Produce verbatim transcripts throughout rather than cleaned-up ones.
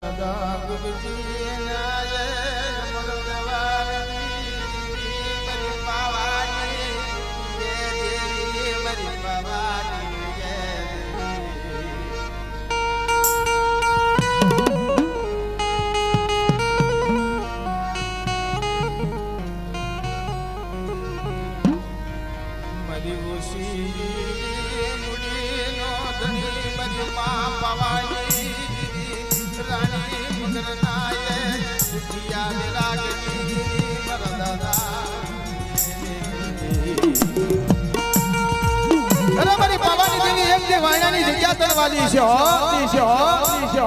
वाली show show show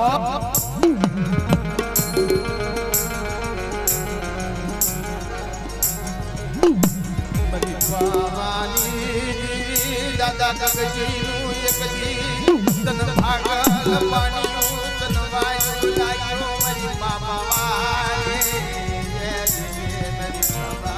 दादा कगजीरू एक दी तन भागल पानियो तन वायु लायो मरी बाबा वाले जय जय मेरी बाबा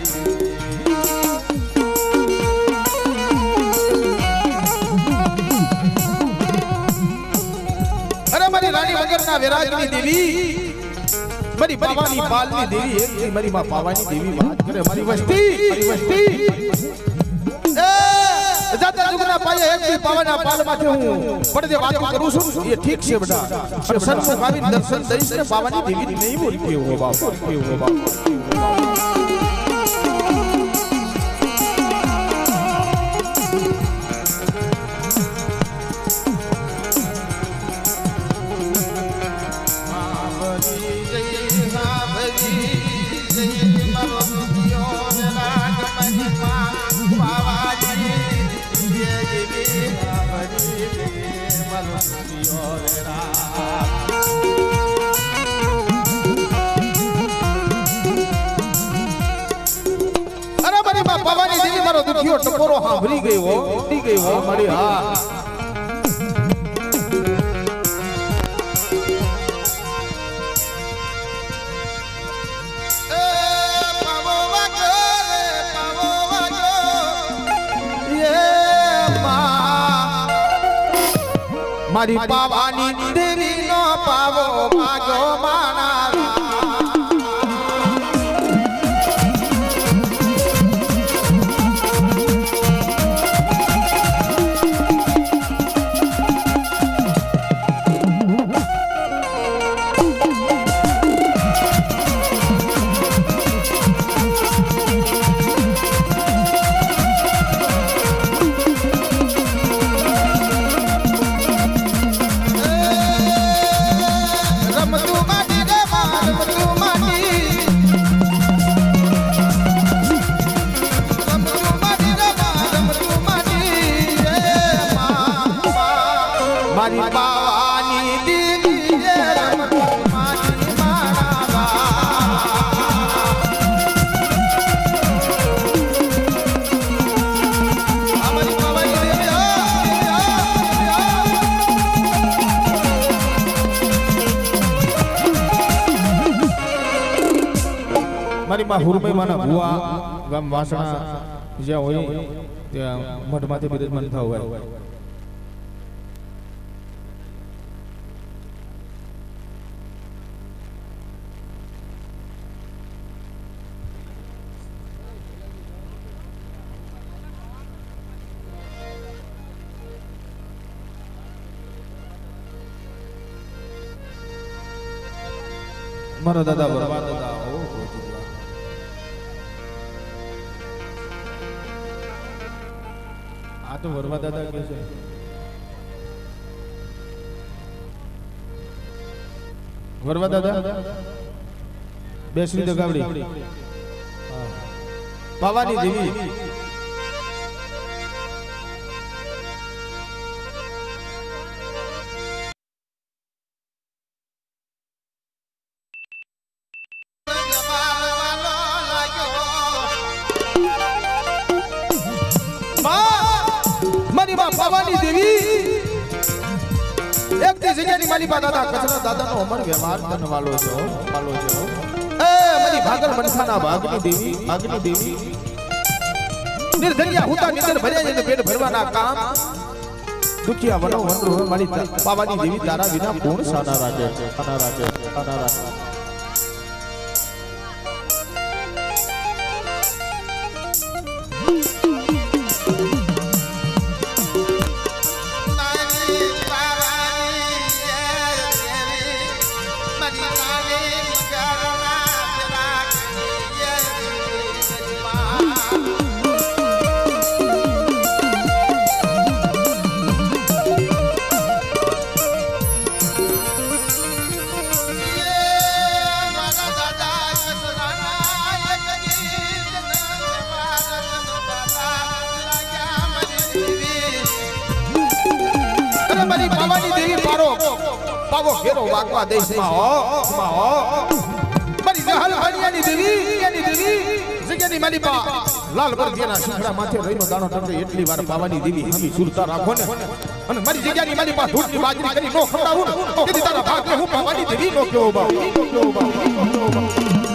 रानी वगरना विराजनी देवी मरी पावानी पालनी देवी एक थी मरी मां पावानी देवी बात करे हमारी वस्ती हमारी वस्ती ए ज्यादा जुगना पाए एक भी पावना पाल माथे हूं पढ़ दे बात करूं सुन ये ठीक से बेटा अब सन्मुख आवी दर्शन दई से पावानी देवी नहीं बोलती हो बाप क्यों हो बाप दुखियो टपोरो हाँ भरी गई वो भरी गई वो हमारी हाँ मारी पावानी देवी नो पावो भागो माना માં હુરમે માના ભુવા ગામ વાસણા જ્યાં હોય ત્યાં મઠમાંથી બિરાજમાન થા હોય મારા દાદા બરબાદ દાદા ઓ तो वरवा दादा कैसे वरवा दादा बेसरी दगावड़ी पावानी देवी पावानी देवी एक दी जगह नी माली बा दादा कचरा दादा नो अमर व्यवहार करने वालो छो वालो छो ए मरी भागल मनखाना भागनी देवी भागनी देवी निर्धनिया हुता निधन भरे ने पेट भरवाना काम દુખિયા વનો વનરો મારી પાવાની દેવી તારા વિના કોણ સાના રાખે સાના રાખે સાના રાખે મારી પાવાની દેવી પારો પાવો ઘેરો વાગવા દેશમાં હો માં હો મારી જહાલ હાનિયાની દેવી એની દેવી જગ્યાની મારી પા લાલ બરદિયાના શિખડા માથે રહીનો દાણો ટકે એટલી વાર પાવાની દેવી હમી સુરતા રાખો ને અને મારી જગ્યાની મારી પા ધૂળની બાજરી કરી નો ખવડાવું ને તેથી તારા ભાગને હું પાવાની દેવી નો કેવો બા કેવો બા કેવો બા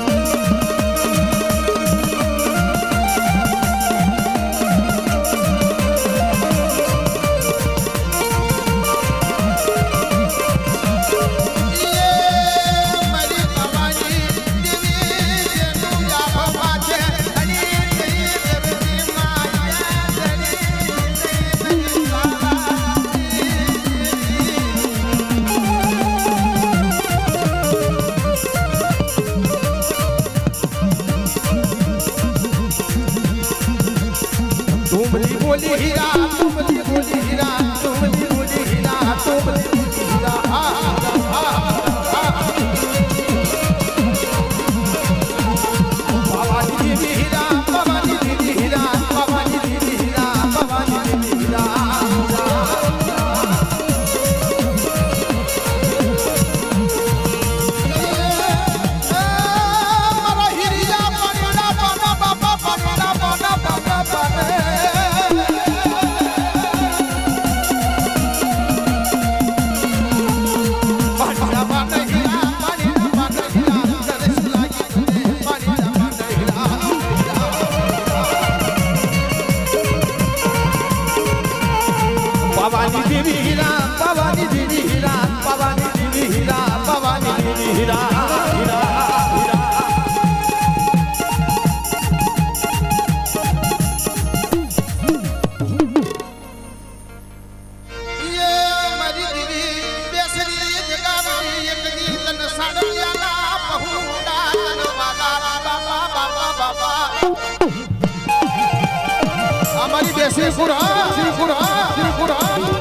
तुमली बोली हीरा तुमली बोली हीरा तुमली बोली हीरा तुमली बोली हीरा हा हा भवानी देवी हीरा भवानी देवी हीरा भवानी देवी हीरा भवानी देवी हीरा मरा हीरा पड़ा पड़ा बाबा पड़ा पड़ा बाबा पड़ा भवानी देवी हीरा भवानी देवी हीरा भवानी देवी हीरा भवानी देवी हीरा हीरा हीरा ये मरी देवी बेसरी जगावरी एक दी तन साड़ियाला बहुड़ा तन वाला बाबा बाबा बाबा हमारी बेसरी पुरा श्री पुरा श्री पुरा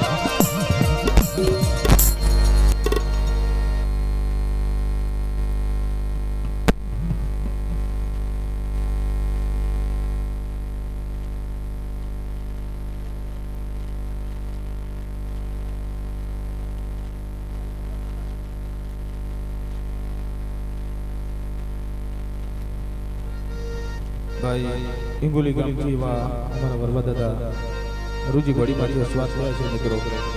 भाई इंगोली गाम की वा हमारा बर्बाद दादा रुजी बड़ी मारी स्वाद हुआ से निकरो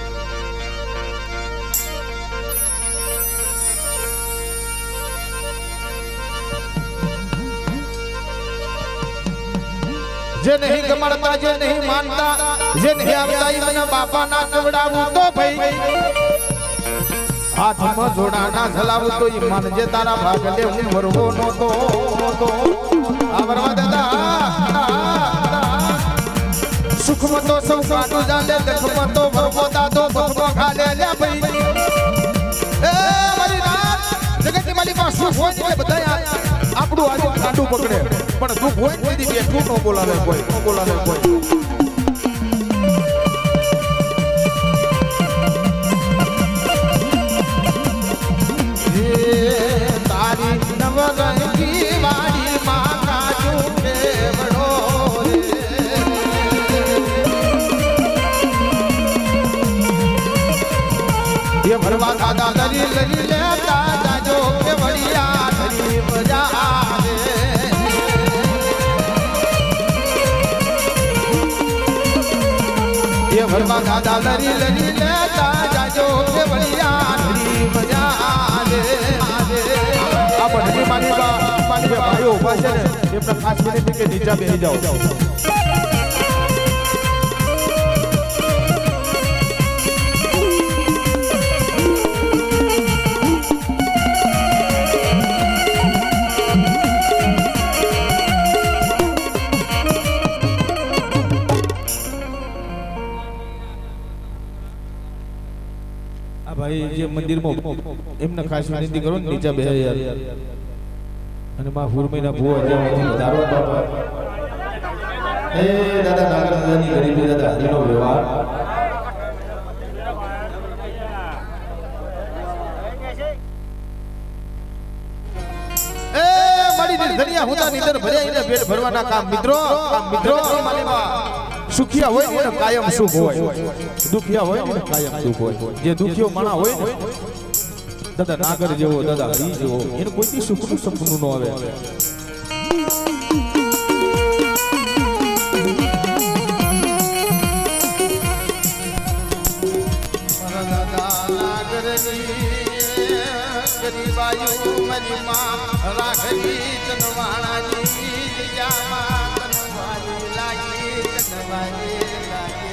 जे नहीं गमड़ता जे नहीं मानता जे नहीं आवता मना बापा ना कवड़ावू तो भाई हाथ में जोड़ाना झलावू तो ई मन जे तारा भाग ले हूं मरवो नो तो तो आवरवा दादा सुख में तो सब काटू जाले दुख में तो मरवो दादो बखबो खा ले ले भाई ए मारी रात जगत की माली पास सुख होय ने बताया આપણું આજે કાંડું પકડે પણ દુઃખ હોય તેથી બેઠું ન બોલાવે કોઈ ન બોલાવે કોઈ તારી નવરંગી વાડી માં કાજુ કેવડો રે ये भरवा दादा लरी लरी लेता जाजो केवड़िया धरी बजा ये भरवा दादा लरी लरी लेता जाजो केवड़िया धरी बजा दे आ बढ़नी मानी बा मानी बे भाईओ उभा छे ने ए प्रकाश विनती के नीचा बेही जाओ મંદિરમાં એમને ખાસ વિનંતી કરો ને નીચે બેહે યાર અને માં હુરમઈના ભૂવા જેવા દારૂ બાપા એ દાદા નાગર દાદાની ગરીબી દાદા હરીનો વ્યવહાર એ મારી ધનિયા હોતા નીદર ભર્યા એને પેટ ભરવાના કામ મિત્રો કામ મિત્રો માલીમાં સુખિયા હોય ને કાયમ સુખ હોય દુખિયા હોય ને કાયમ દુખ હોય જે દુખિયો માણા હોય ને દાદા નાગર જેવો દાદા હરી જેવો એને કોઈ સુખનું સપનું ન આવે ગરીબાયુ મરી માં રાખી તનવાણાની જામા તનવાણી લાગી તનવાણી લાગે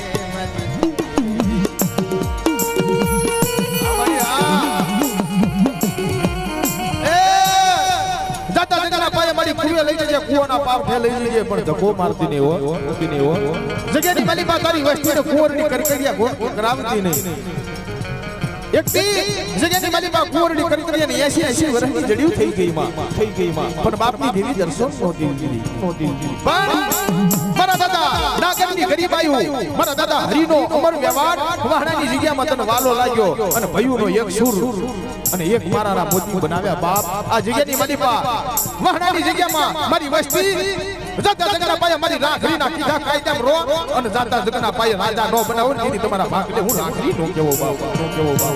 કુવાના પાપ લઈ જઈએ પણ ધક્કો મારતી નહીં હો હોતી નહીં હો જગ્યાની માલી બા તારી વસ્તીને કુંવરની કરકરિયા કરાવતી નહીં એકથી જગ્યાની માલી બા કુંવરની કરકરિયા ને એંસી એંસી વર્ષની જડિયું થઈ ગઈ માં થઈ ગઈ માં પણ બાપની દેવી દર્શન નહોતી દીધી નહોતી પણ મારા દાદા નાગરની ગરીબાયુ મારા દાદા હરીનો અમર વ્યવહાર વાહણાની જગ્યામાં તને વાલો લાગ્યો અને ભયુનો એક સુર અને એક મારાના મોતી બનાવ્યા બાપ આ જગ્યાની મારી બા વાહણાની જગ્યામાં મારી વસ્તી જાતા જગના પાયા મારી રાખડીના કીધા કાયદામ રો અને જાતા જગના પાયા રાજા નો બનાવો ને તમારા ભાગલે હું રાખડી નો કેવો બાપ નો કેવો બાપ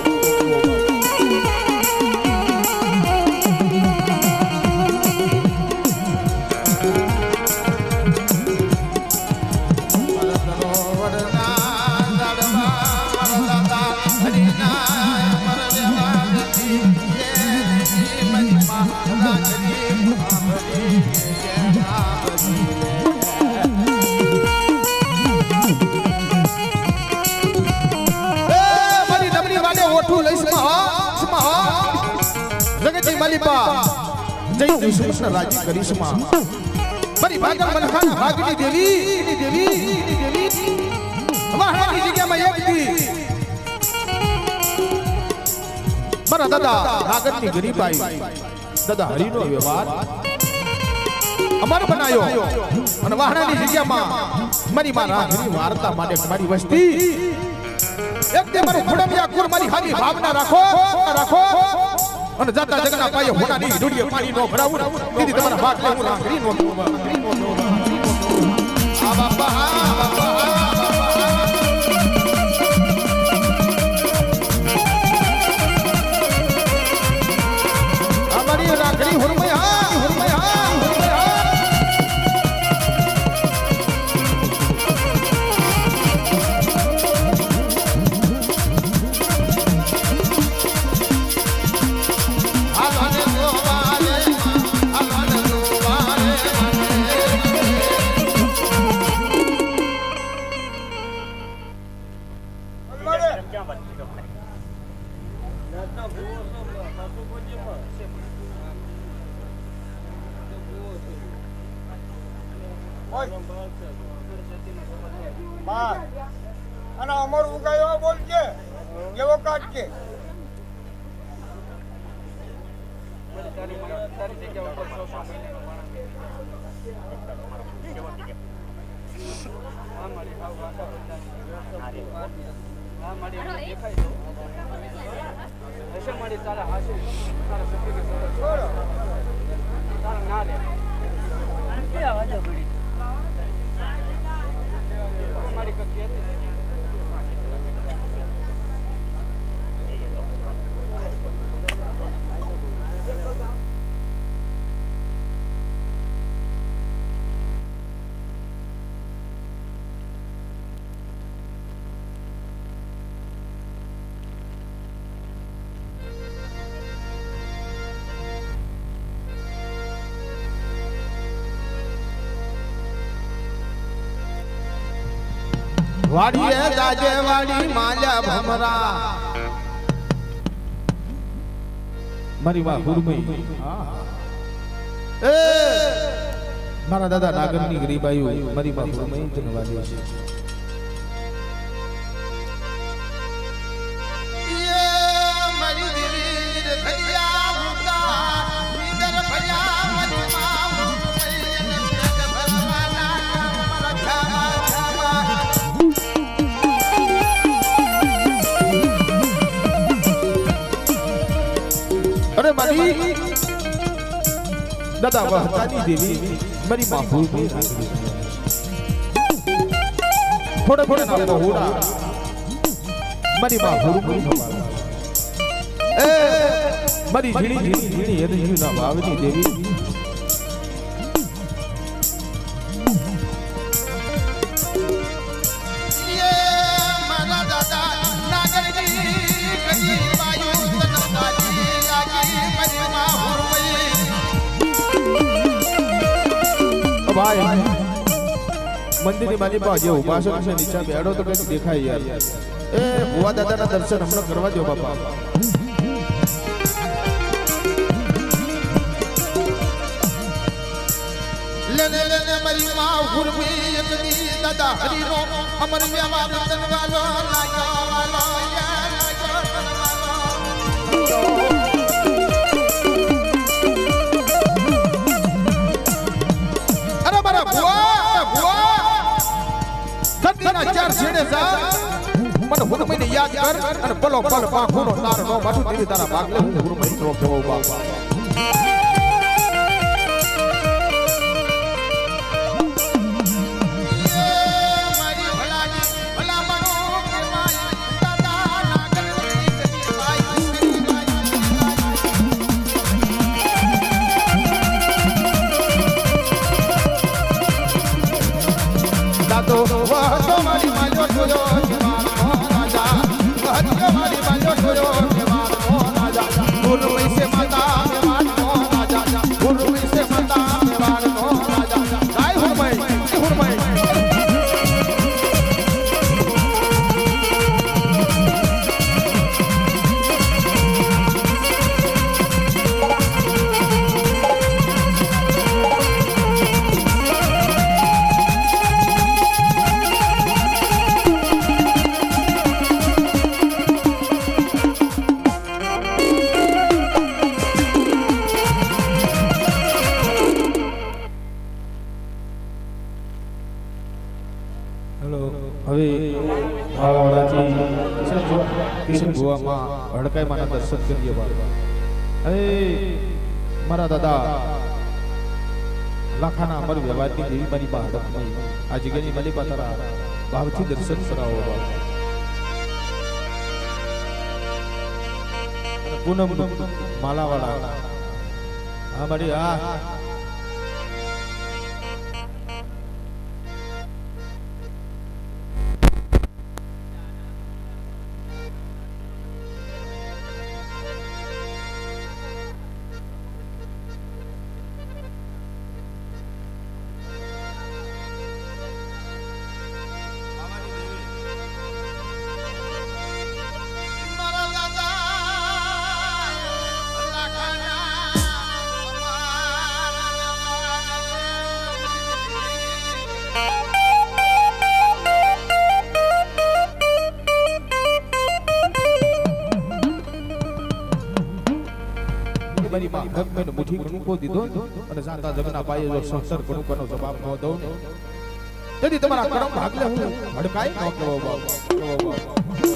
રાજી કરીશમાં મારી ભાગલ મનખાન ભાગની દેવી દેવી દેવી વાહણાની જગ્યામાં એક દી મારા દાદા નાગરની ગરીબાઈ દાદા હરીનો વ્યવહાર અમર બનાયો અને વાહણાની જગ્યામાં મારી માં રાખની વાર્તા માટે મારી વસ્તી એક દે મારું ખોડમિયા કુર મારી હાની ભાવના રાખો રાખો અને જાતા જગના પાયે હોનાની ડુડીએ પાણી નો ભરાવું દીદી તમારા ભાગ લે હું રાખડી નો આ બાપા આ બાપા આ મારી રાખડી હુરમૈયા હુરમૈયા અને અમર ઉગાયો બોલ કે કેવો કાટ કે વાડી એ જાજે વાડી માલ્યા ભમરા મારી માં હુરમઈ એ મારા દાદા નાગરની ગરીબાયુ મારી માં હુરમઈ જનવાલી છે એ મારી अरे मारी दादा वहतानी देवी मेरी माँ भूल गई थोड़े थोड़े नाम को होड़ा मेरी माँ भूल गई ए मेरी झीणी झीणी झीणी ये तो ना भावनी देवी ये मारा दादा नागर जी कजी वायु तनका जी लागी मेरी माँ भूल गई भाई मंदिर ની માલી પાસે ઉપાસક છે નીચે બેડો તો કઈ દેખાય યાર એ ભુવા દાદાના દર્શન હમણાં કરવા દો બાપા લેને લેને મારી માં ગુરમી એકની દાદા હરીનો અમર વ્યવહાર તનવાલો લાગ્યો વાલો યા લાગ્યો તનવાલો અરે મારા ભુવા ભુવા સતીના ચાર છેડે જા મને હુરમઈને યાદ કર અને પલો પલ પાંખોનો તાર નો માથું તેરી તારા ભાગલે હું હુરમઈ નો કેવો બાપા तो वह तो मारी मालो छोयो राजा वह तो मारी मालो छोयो राजा गुरु से माता मेवाड़ को राजा गुरु से माता मेवाड़ को राजा काय हुरमई हुरमई કિશન ભુવામાં હડકાઈ માના દર્શન કરીએ બાબા અરે મારા દાદા લાખાના અમર વ્યવહારની દેવી મારી બા હડકમાં આ જગ્યાની મારી બા તારા ભાવથી દર્શન કરાવો બાબા પૂનમ માલાવાળા હા મારી હા મારી માં ગગમેનો મુઠી કણુકો દીધો અને જાતા જગના પાયે જો સંસાર કણુકોનો જવાબ ન દઉં તેથી તમારા કરમ ભાગલે હું હડકાઈ ન કેવો બાબા કેવો બાબા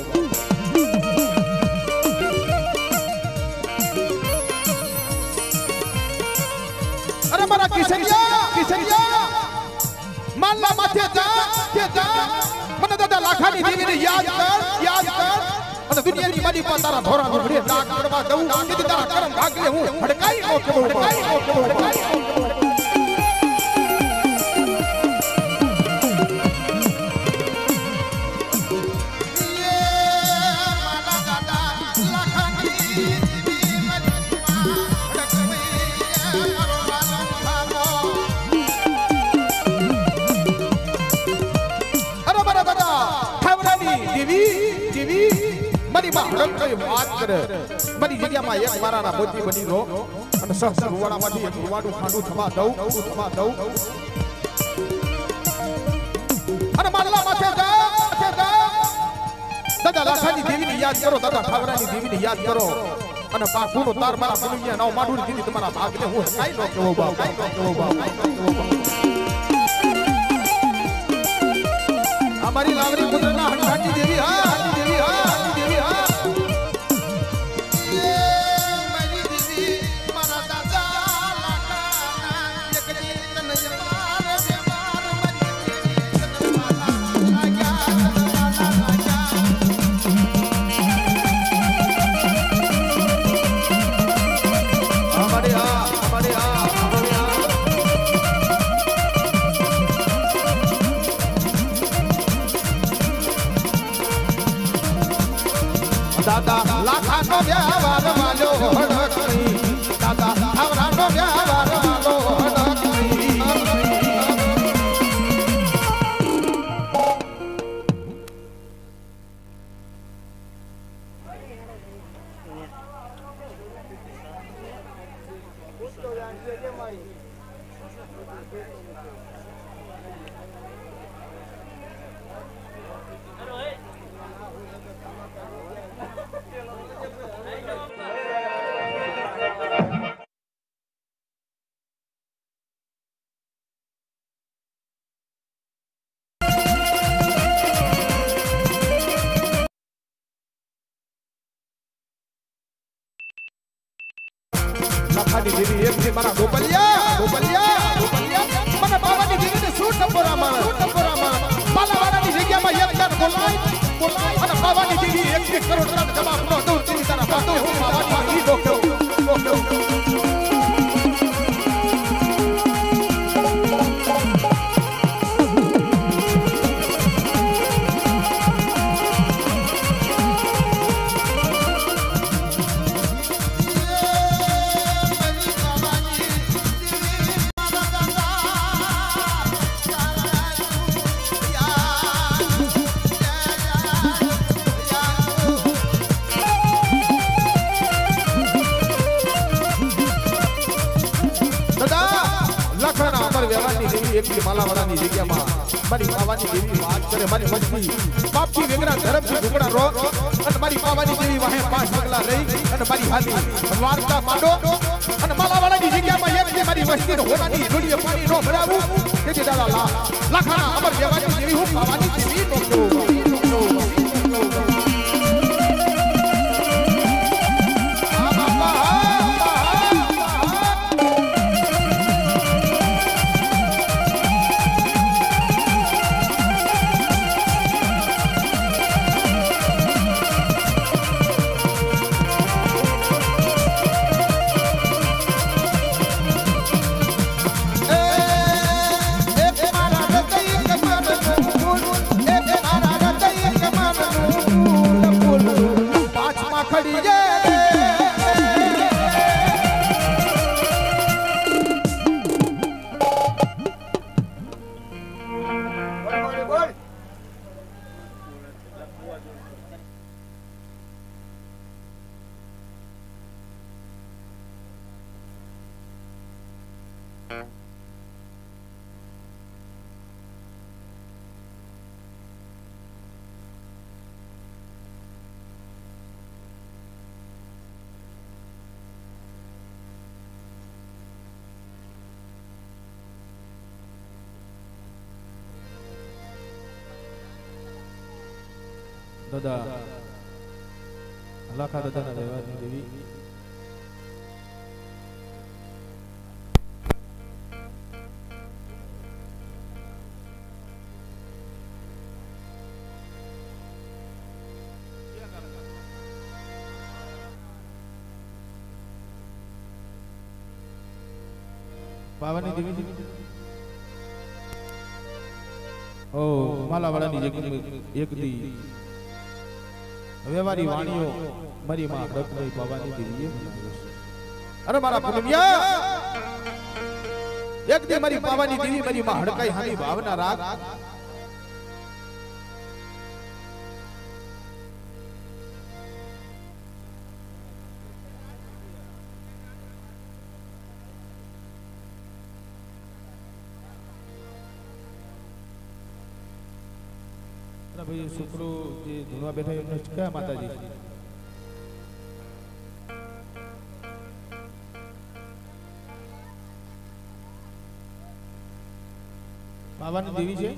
અરે મારા કિશનિયા કિશનિયા માનલા માથે જા કે જા મને દાદા લાખાની દેવીને યાદ કર યાદ કર અને દુનિયાની મારી પા તારા ધોરા ધોડે ડાક કરવા દઉં તેથી તારા કરમ ભાગલે હું હડકાઈ નો કેવો હડકાઈ નો કેવો હડકાઈ નો કેવો મારી માં હડકઈ વાત કરે મારી જગ્યામાં એક મારાના મોતી બની રો અને સહસ્ર રૂવાડામાંથી એક રૂવાડું ખાંડું થવા દઉં થવા દઉં અને મારલા માથે જા માથે જા દાદા લાખાની દેવીને યાદ કરો દાદા ઠાવરાની દેવીને યાદ કરો અને પાખુનો તાર મારા પુણ્ય નાવ માડુની દીદી તમારા ભાગને હું કાઈ નો કેવો બાપ કાઈ નો કેવો બાપ કાઈ નો કેવો બાપ અમારી લાવરી પુત્રના હંઠાટી દેવી હા દેવી હા દેવી હા ये मेरी दीदी लखानी देवी एक थी मारा गोपलिया गोपलिया गोपलिया मारा बाबानी देवी ने सूट टपोरा मारा सूट टपोरा मारा बाला वाला नी जગ્યા માં એક જણ બોલાય બોલાય અને બાબાની દેવી એક એક કરોડ રન જવાબ નો દૂર તેની તારા પાતો હું બાબાની ઈ ડોક્ટર एक मालावाड़ा ની જગ્યામાં મારી પાવાની દેવી વાત કરે મારી મસ્તી બાપજી વેગરા ધરમથી ઢુકડા રો અને મારી પાવાની દેવી વાહે પાંચ પગલા રહી અને મારી હાથી વાર્તા માંડો અને માલાવાડાની જગ્યામાં એક જે મારી મસ્તી નો હોનાની ઢોળીએ પાણી નો ભરાવું તેથી દાદા લા લાખાના અમર દેવાની દેવી હું પાવાની દેવી નો दादा लाखा दादा ना देवानी देवी पावानी देवी ओ मालावाड़ा नी जगह एक दी व्यवहारी वाणियों मरी मां रखई पावानी देवी अरे मारा पुलमिया एक दी मरी पावानी देवी मरी मां हड़काई हानी भावना राग भाई शुक्रो जे धुनवा बैठा है क्या माता जी पावानी देवी છે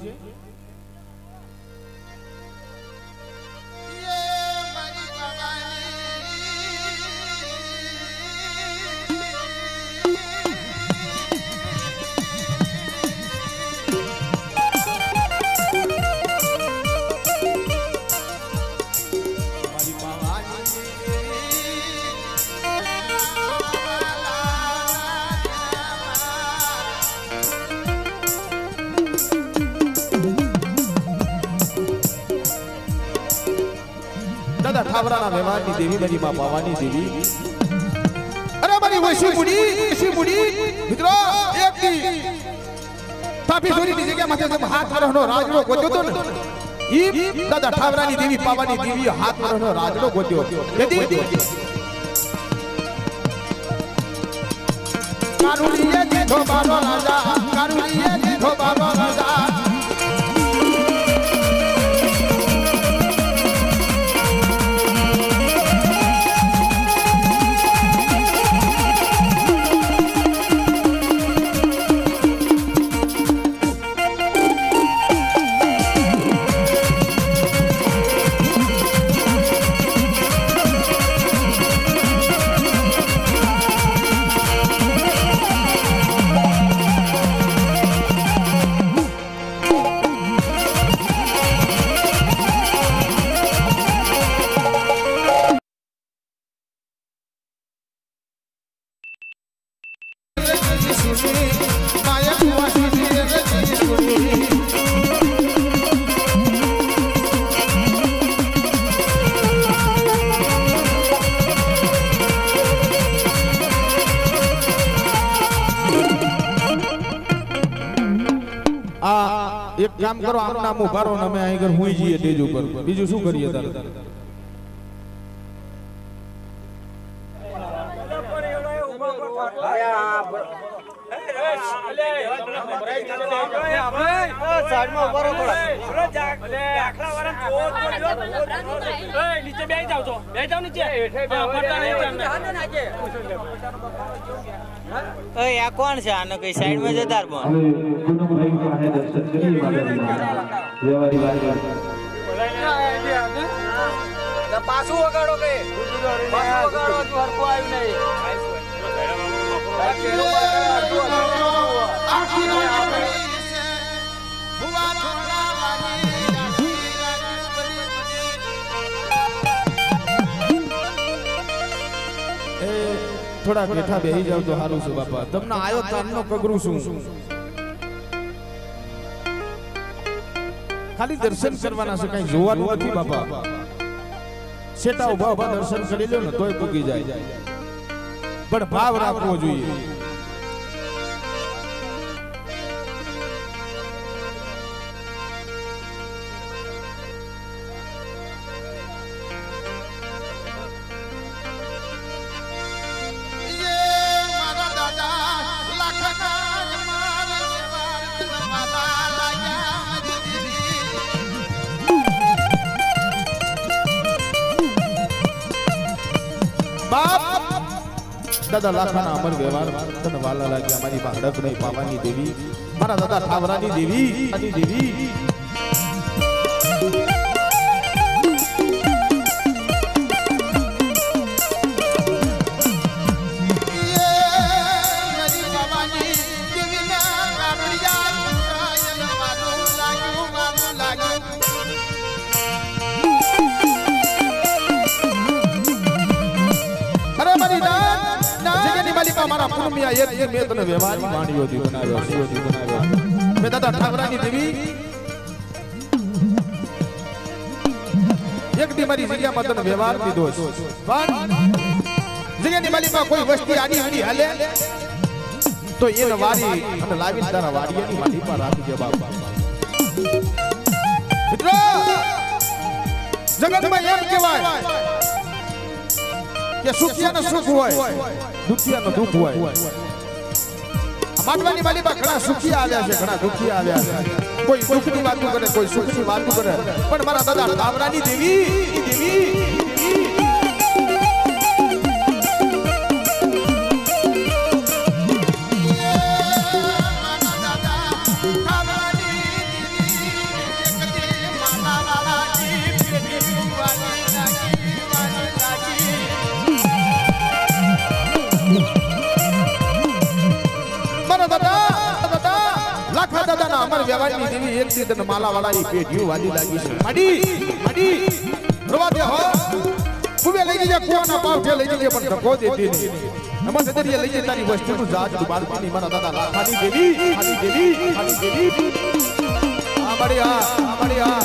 ठावराना व्यवहारनी देवी मेरी मां पावानी देवी अरे मारी वैसी बुढ़ी ऐसी बुढ़ी मित्रों एक दी पापी सोरी दी जगह माथे से हाथ में रहनो राजड़ो गोत्यो तो ई दादा ठावरानी देवी पावानी देवी हाथ में रहनो राजड़ो गोत्यो यदि કારુડીએ દીધો મારો રાજા કારુડીએ દીધો મારો રાજા એક કામ કરો આમ નામ ઉભા રહો ને અમે અહીં ઘર હુઈ જઈએ સ્ટેજ ઉપર બીજું શું કરીએ તારે નીચે બેસી જાવ છો બેસી જાવ નીચે આ કોણ છે આનો કઈ સાઈડ માં જતા પાછું વગાડો કે પાછું વગાડો હજુ હરખું આવ્યું નહીં થોડા બેઠા બેહી જાવ તો સારું છે બાપા તમને આયો તારનો કગરું છું ખાલી દર્શન કરવાના છે કઈ જોવાનું નથી બાપા સેટા ઉભા ઉભા દર્શન કરી લો ને તોય પૂગી જાય પણ ભાવ રાખવો જોઈએ દાદા લાખાના અમર વ્યવહાર તન વાલા લાગ્યા મારી બાળક નહીં પાવાની દેવી મારા દાદા ઠાવરાની દેવી આની દેવી મારા પૂર્મિયા એક એક મેં તને વ્યવહારી વાણીઓથી બનાવ્યો શિવથી બનાવ્યો મે દાદા ઠાકરાની દેવી એક દી મારી જગ્યામાં તને વ્યવહાર દીધો પણ જગ્યાની માલિકમાં કોઈ વસ્તી આડી આડી હાલે તો એને વારી અને લાવી તારા વાડીની માટી પર રાખી દે બાપા મિત્રો જગતમાં એમ કહેવાય કે સુખિયાનો સુખ હોય દુખિયાનો દુખ હોય માટવાની માલીમાં ઘણા સુખિયા આવ્યા છે ઘણા દુખિયા આવ્યા છે કોઈ દુખની વાતો કરે કોઈ સુખની વાતો કરે પણ મારા દાદા ઠાવરાની દેવી દેવી અમર વ્યવહારની દેવી એક દી તને માલા વાળાની પેઢીઓ વાલી લાગી છે માડી માડી રવા દે હો કુવે લઈ જજે કુવાના પાવઠે લઈ જજે પણ ધક્કો દેતી નહીં નમઃ સદરીએ લઈ જજે તારી વસ્તુનું જાજ બાળકીની મારા દાદા લાખાની દેવી ખાલી દેવી ખાલી દેવી આ બડી આ આ બડી આ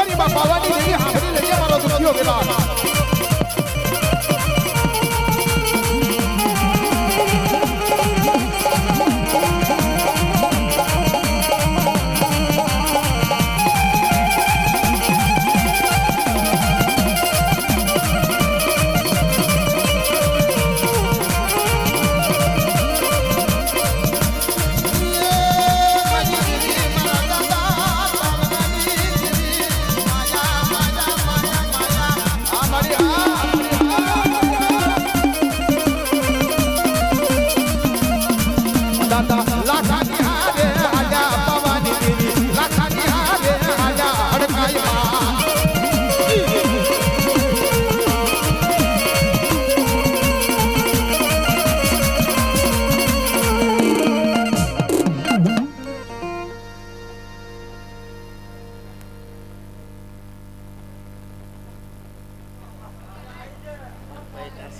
પાવાની દેવી હાંભળી લેજે મારો દુખિયો વેલા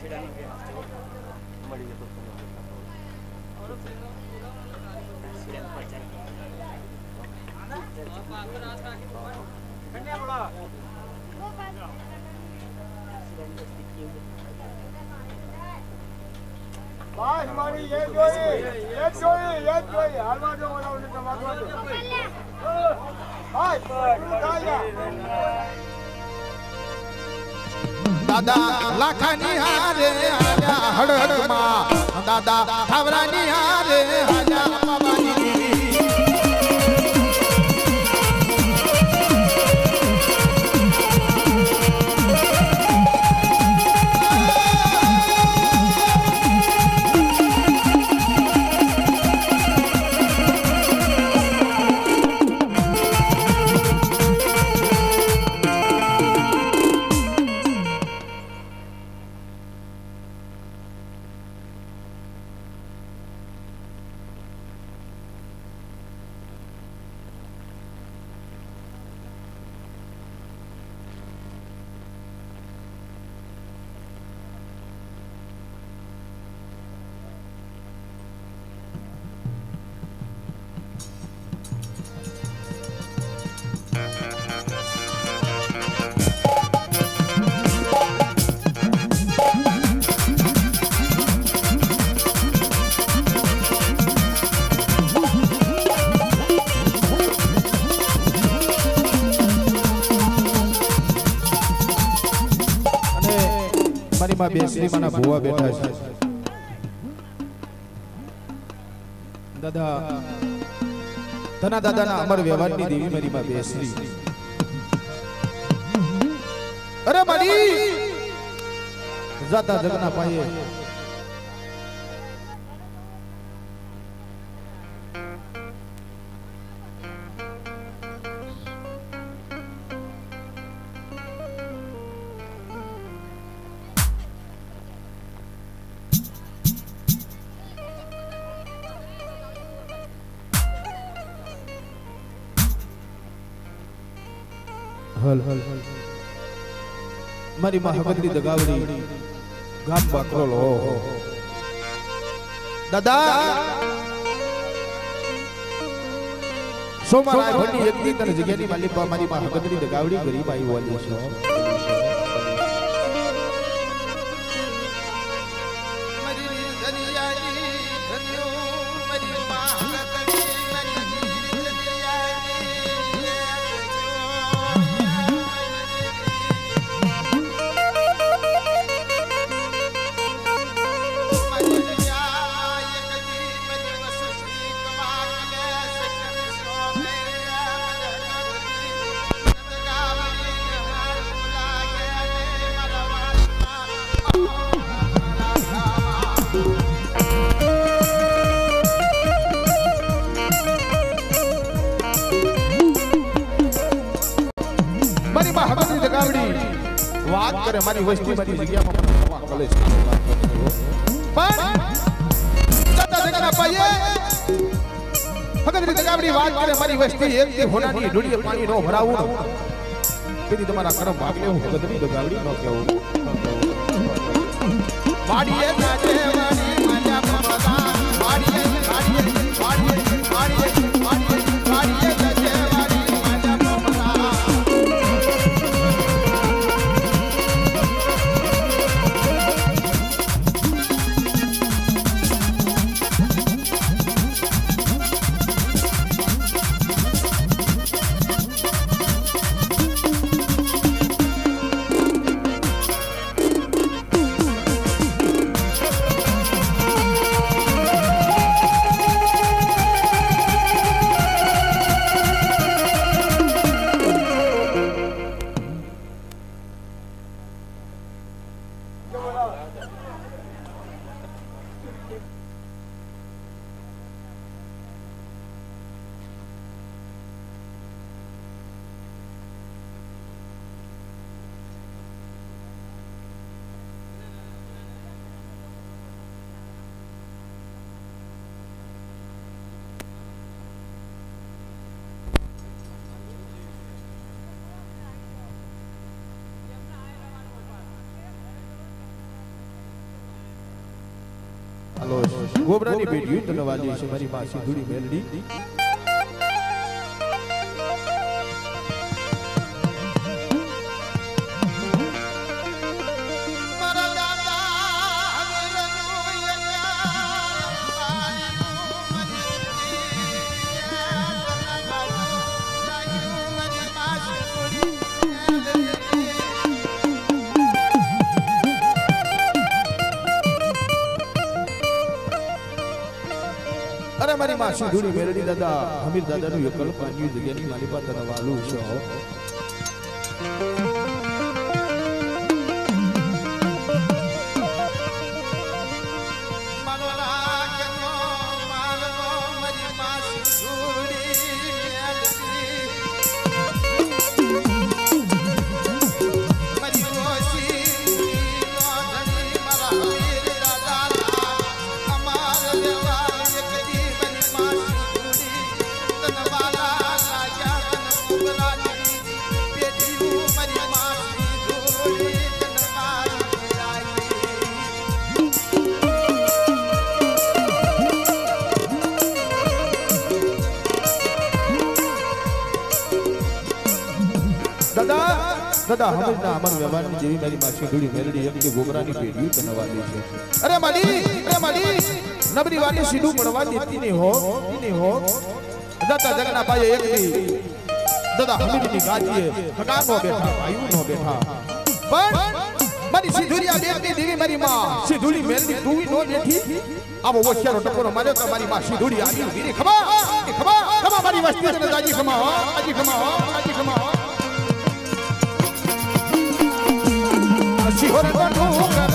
બસ મારી એ જોઈ એ જોઈ એ જોઈ હાલવા દો ઓલાને તમારવા દો બસ તાયા દાદા લાખાની હારે હાજા હડહડમાં દાદા થાવરાની હારે હાજા પાવાની બેસરી માના ભુવા બેઠા છે દાદા તના દાદાના અમર વ્યવહારની દેવી મારી માં બેસરી અરે મારી જાતા જગના પાયે હલ હલ મારી માં હગદરી દગાવડી ગામ બાકરો લો દાદા સોમારાય ભટ્ટી એકદી તને જગ્યાની માલિક મારી માં હગદરી દગાવડી ગરીબ આઈ વાલી છો વાત કરે મારી વસ્તી મારી જગ્યામાં મને સવા કોલેજ પણ જતા જગના પાયે હગદરી દગાવડી વાત કરે મારી વસ્તી એક થી હોનાની ઢોળીએ પાણી નો ભરાવું તેથી તમારા કરમ ભાગ લેવું હગદરી દગાવડી નો કેવું વાડીએ જાજે વાડી માજા મમતા વાડીએ વાડીએ વાડીએ વાડીએ વાડીએ વાડીએ જાજે વાડી માજા મમતા ગોબરાની બેટી તને વાલી છે મારી માં સિંધુડી મેલડી અરે મારી માં સિંધુડી મેલડી દાદા હમીર દાદાનું એકલ પાન્યું જગ્યાની મારી પાસે તને વાલું છે દાદા હમીરના અમર વ્યવહારની જેવી મારી માં સિંધુડી મેલડી એમ કે ગોબરાની પેઢી તને વાલી છે અરે માડી અરે માડી નબરી વાલી સીધું પડવા દેતી નહીં હો નહીં હો દાદા જગના ભાઈ એક દી દાદા હમીરની ગાજીએ હગાનો બેઠા ભાઈઓ નો બેઠા પણ મારી સિંધુડિયા બેટી દેવી મારી માં સિંધુડી મેલડી તું નો બેઠી આવો ઓશિયારો ટકોરો માર્યો તો મારી માં સિંધુડી આવી વીરી ખબા ખબા ખબા મારી વસ્તી તને ગાજી ખમા હો ગાજી ખમા હો ગાજી ખમા હો સિહોર બનુ